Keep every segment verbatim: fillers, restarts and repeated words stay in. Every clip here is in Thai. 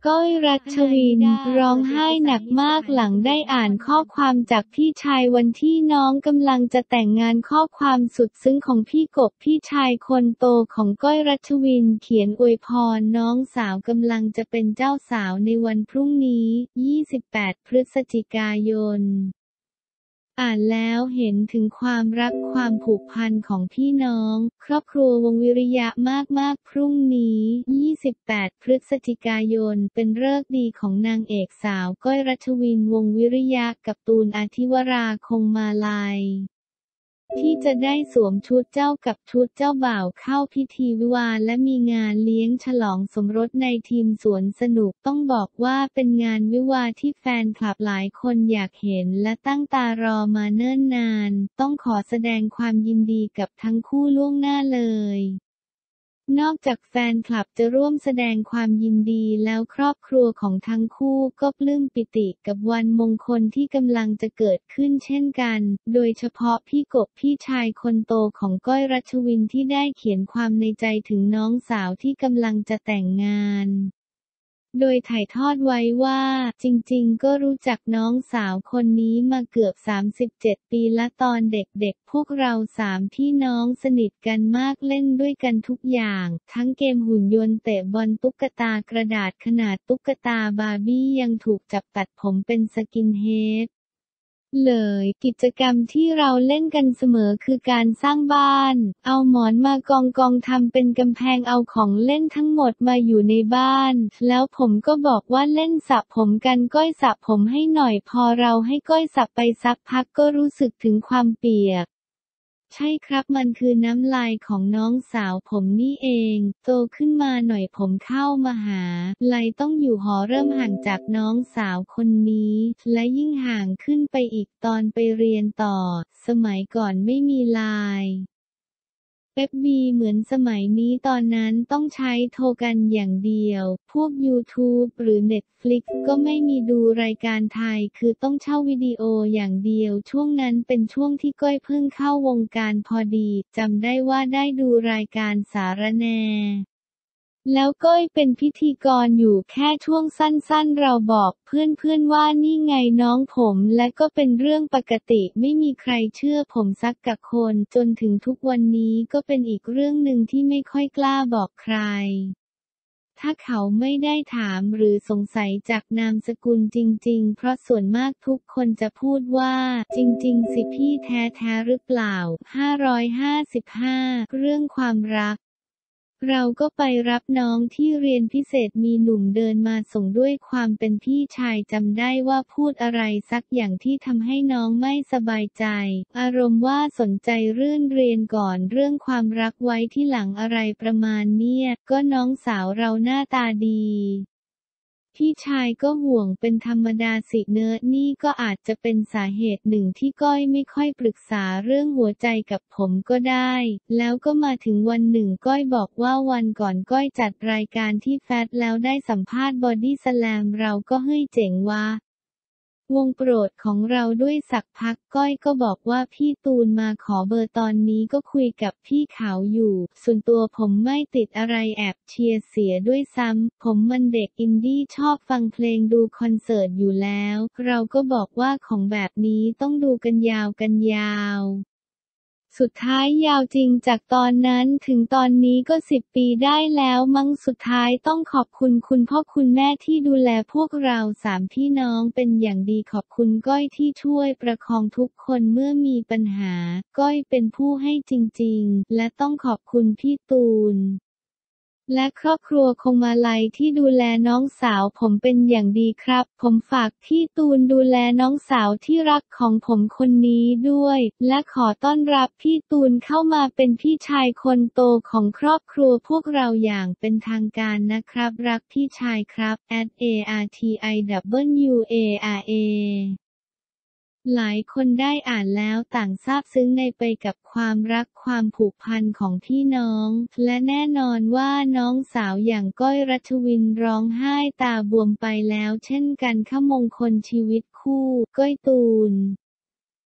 ก้อย รัชวิน ร้องไห้หนักมากหลังได้อ่านข้อความจากพี่ชายวันที่น้องกำลังจะแต่งงานข้อความสุดซึ้งของพี่กบพี่ชายคนโตของก้อย รัชวินเขียนอวยพรน้องสาวกำลังจะเป็นเจ้าสาวในวันพรุ่งนี้ ยี่สิบแปด พฤศจิกายนอ่านแล้วเห็นถึงความรักความผูกพันของพี่น้องครอบครัววงศ์วิริยะมากๆพรุ่งนี้ ยี่สิบแปด พฤศจิกายนเป็นฤกษ์ดีของนางเอกสาวก้อย รัชวิน วงศ์วิริยะกับตูน อธิวราคงมาลัยที่จะได้สวมชุดเจ้ากับชุดเจ้าบ่าวเข้าพิธีวิวาห์และมีงานเลี้ยงฉลองสมรสในทีมสวนสนุกต้องบอกว่าเป็นงานวิวาห์ที่แฟนคลับหลายคนอยากเห็นและตั้งตารอมาเนิ่นนานต้องขอแสดงความยินดีกับทั้งคู่ล่วงหน้าเลยนอกจากแฟนคลับจะร่วมแสดงความยินดีแล้วครอบครัวของทั้งคู่ก็ปลื้มปิติกับวันมงคลที่กำลังจะเกิดขึ้นเช่นกันโดยเฉพาะพี่กบพี่ชายคนโตของก้อย รัชวินที่ได้เขียนความในใจถึงน้องสาวที่กำลังจะแต่งงานโดยถ่ายทอดไว้ว่าจริงๆก็รู้จักน้องสาวคนนี้มาเกือบสามสิบเจ็ดปีละตอนเด็กๆพวกเราสามพี่น้องสนิทกันมากเล่นด้วยกันทุกอย่างทั้งเกมหุ่นยนต์เตะบอลตุ๊กตากระดาษขนาดตุ๊กตาบาร์บี้ยังถูกจับตัดผมเป็นสกินเฮดเลยกิจกรรมที่เราเล่นกันเสมอคือการสร้างบ้านเอาหมอนมากองกองทำเป็นกำแพงเอาของเล่นทั้งหมดมาอยู่ในบ้านแล้วผมก็บอกว่าเล่นสระผมกันก้อยสระผมให้หน่อยพอเราให้ก้อยสระไปสักพักก็รู้สึกถึงความเปียกใช่ครับมันคือน้ำลายของน้องสาวผมนี่เองโตขึ้นมาหน่อยผมเข้ามหาลัยต้องอยู่หอเริ่มห่างจากน้องสาวคนนี้และยิ่งห่างขึ้นไปอีกตอนไปเรียนต่อสมัยก่อนไม่มีไลน์เป๊ปบีเหมือนสมัยนี้ตอนนั้นต้องใช้โทรกันอย่างเดียวพวก YouTube หรือ Netflix ก็ไม่มีดูรายการไทยคือต้องเช่าวิดีโออย่างเดียวช่วงนั้นเป็นช่วงที่ก้อยเพิ่งเข้าวงการพอดีจำได้ว่าได้ดูรายการสารแหน่แล้วก้อยเป็นพิธีกรอยู่แค่ช่วงสั้นๆเราบอกเพื่อนๆว่านี่ไงน้องผมและก็เป็นเรื่องปกติไม่มีใครเชื่อผมสักกะคนจนถึงทุกวันนี้ก็เป็นอีกเรื่องหนึ่งที่ไม่ค่อยกล้าบอกใครถ้าเขาไม่ได้ถามหรือสงสัยจากนามสกุลจริงๆเพราะส่วนมากทุกคนจะพูดว่าจริงๆสิพี่แท้ๆหรือเปล่าห้าร้อยห้าสิบห้าเรื่องความรักเราก็ไปรับน้องที่เรียนพิเศษมีหนุ่มเดินมาส่งด้วยความเป็นพี่ชายจำได้ว่าพูดอะไรสักอย่างที่ทำให้น้องไม่สบายใจอารมณ์ว่าสนใจเรื่องเรียนก่อนเรื่องความรักไว้ที่หลังอะไรประมาณเนี่ยก็น้องสาวเราหน้าตาดีพี่ชายก็ห่วงเป็นธรรมดาสิเนอะนี่ก็อาจจะเป็นสาเหตุหนึ่งที่ก้อยไม่ค่อยปรึกษาเรื่องหัวใจกับผมก็ได้แล้วก็มาถึงวันหนึ่งก้อยบอกว่าวันก่อนก้อยจัดรายการที่แฟตแล้วได้สัมภาษณ์บอดี้สแลมเราก็เฮ้ยเจ๋งวะวงโปรดของเราด้วยสักพักก้อยก็บอกว่าพี่ตูนมาขอเบอร์ตอนนี้ก็คุยกับพี่เขาอยู่ส่วนตัวผมไม่ติดอะไรแอบเชียร์เสียด้วยซ้ำผมมันเด็กอินดี้ชอบฟังเพลงดูคอนเสิร์ตอยู่แล้วเราก็บอกว่าของแบบนี้ต้องดูกันยาวกันยาวสุดท้ายยาวจริงจากตอนนั้นถึงตอนนี้ก็สิบปีได้แล้วมั้งสุดท้ายต้องขอบคุณคุณพ่อคุณแม่ที่ดูแลพวกเราสามพี่น้องเป็นอย่างดีขอบคุณก้อยที่ช่วยประคองทุกคนเมื่อมีปัญหาก้อยเป็นผู้ให้จริงๆและต้องขอบคุณพี่ตูนและครอบครัวคงมาลัยที่ดูแลน้องสาวผมเป็นอย่างดีครับผมฝากพี่ตูนดูแลน้องสาวที่รักของผมคนนี้ด้วยและขอต้อนรับพี่ตูนเข้ามาเป็นพี่ชายคนโตของครอบครัวพวกเราอย่างเป็นทางการนะครับรักพี่ชายครับ แอท เอ อาร์ ที ไอ ดับเบิลยู เอ อาร์ เอหลายคนได้อ่านแล้วต่างซาบซึ้งในไปกับความรักความผูกพันของพี่น้องและแน่นอนว่าน้องสาวอย่างก้อย รัชวินร้องไห้ตาบวมไปแล้วเช่นกันขมงคลชีวิตคู่ก้อยตูน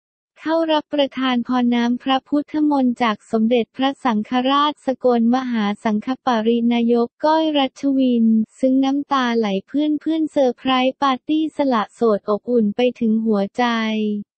เข้ารับประทานพรน้ำพระพุทธมนต์จากสมเด็จพระสังฆราชสกลมหาสังฆปรินายกก้อยรัชวินซึ่งน้ำตาไหลเพื่อนเพื่อนเซอร์ไพรส์ปาร์ตี้สละโสดอบอุ่นไปถึงหัวใจ